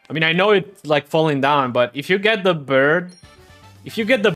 I mean, I know it's like falling down, but if you get the bird, if you get the